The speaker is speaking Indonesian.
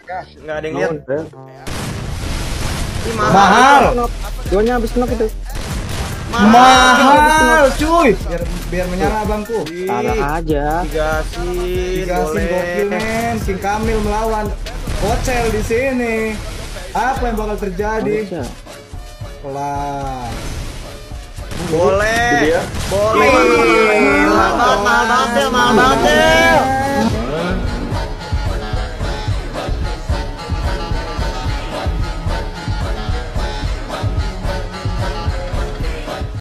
Nggak ada yang lihat. Ini Mahal. Duanya habis knock itu. Mahal, cuy. Biar menyala abangku. Taruh aja. Digasin, Dikasih gokil men. King Kamil melawan Ocel di sini. Apa yang bakal terjadi? Kelar. Boleh. Jadi ya. Boleh. Mahal banget, mahal banget, mahal banget.